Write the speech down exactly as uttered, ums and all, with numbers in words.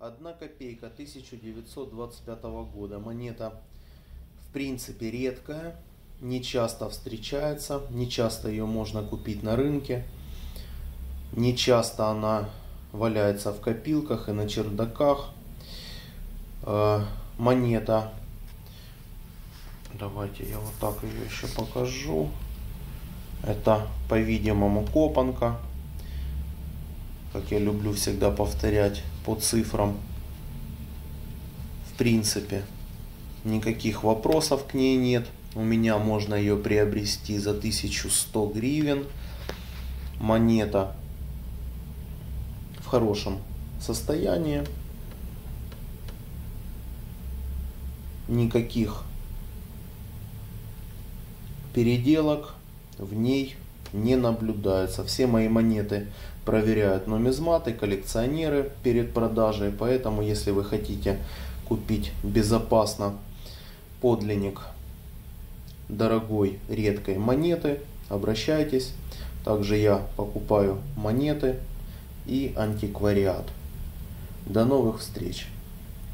одна копейка тысяча девятьсот двадцать пятого года. Монета в принципе редкая, не часто встречается, не часто ее можно купить на рынке, не часто она валяется в копилках и на чердаках. Монета, давайте я вот так ее еще покажу. Это, по-видимому, копанка. Как я люблю всегда повторять, по цифрам. В принципе, никаких вопросов к ней нет. У меня можно ее приобрести за тысячу сто гривен. Монета в хорошем состоянии. Никаких переделок в ней не наблюдается. Все мои монеты проверяют нумизматы, коллекционеры перед продажей. Поэтому, если вы хотите купить безопасно подлинник дорогой, редкой монеты, обращайтесь. Также я покупаю монеты и антиквариат. До новых встреч!